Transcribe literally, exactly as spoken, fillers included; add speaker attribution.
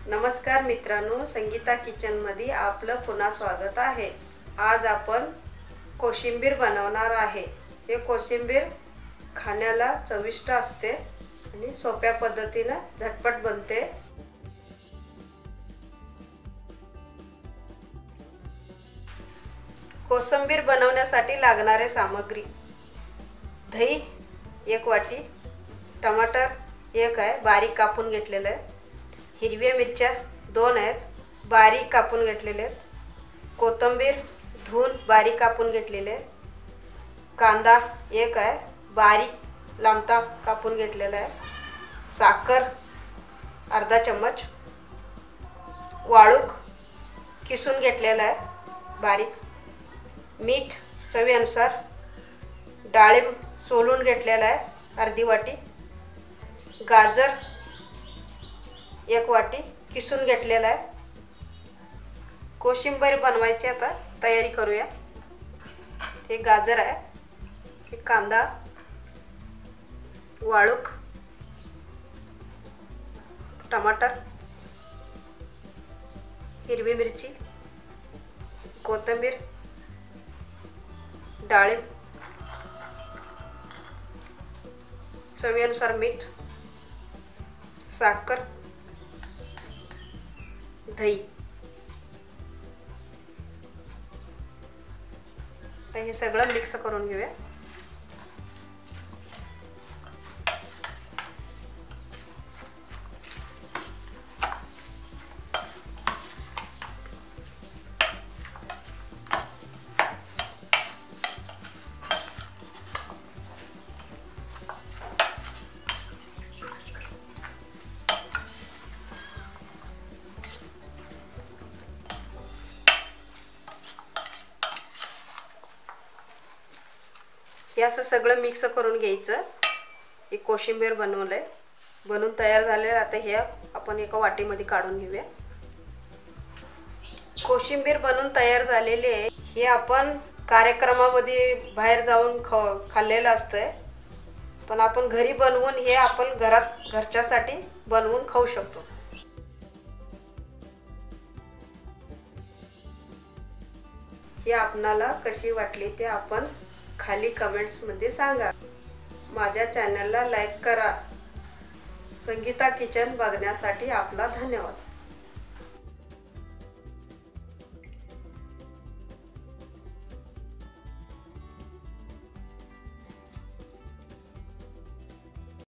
Speaker 1: नमस्कार मित्रांनो, संगीता किचन मध्ये आपलं पुन्हा स्वागत आहे। आज आपण कोशिंबीर बनवणार आहे। हे कोशिंबीर खाण्याला चविष्ट असते आणि सोप्या पद्धतीने झटपट बनते। कोशिंबीर बनवण्यासाठी लागणारे सामग्री: दही एक वाटी, टमाटर एक आहे बारीक कापून घेतलेले आहे, हिरव्या मिरच्या दोन आहेत बारीक कापून घेतलेले आहेत, कोथिंबीर धुवून बारीक कापून घेतलेले आहे, कांदा एक आहे बारीक लांबता कापून घेतलेला आहे, साखर अर्धा चम्मच, वाळूक किसून घेतलेला आहे बारीक, मीठ चवीनुसार, डाळिंब सोलून घेतलेला आहे अर्धी वाटी, गाजर एक वाटी किसून घेतलेला आहे। कोशिंबीर बनवायची आता तयारी करूया। हे गाजर आहे, हे कांदा, वाळूक, टमाटर, हिरवी मिरची, कोथिंबीर, डाळिंब, चवीनुसार मीठ, साखर, दही। हे सगळं मिक्स करून घेऊया। हे असं सगळं मिक्स करून घ्यायचं। हे कोशिंबीर बनवलंय, बनवून तयार झाले। आता हे आपण एका वाटीमध्ये काढून घेऊया। कोशिंबीर बनवून तयार झालेले आहे। हे आपण कार्यक्रमामध्ये बाहेर जाऊन ख खाल्लेलं असतंय, पण आपण घरी बनवून हे आपण घरात घरच्यासाठी बनवून खाऊ शकतो। हे आपणाला कशी वाटली ते आपण खाली कमेंट्स मध्ये सांगा। माझ्या चॅनलला लाईक करा। संगीता किचन बघण्यासाठी आपला धन्यवाद।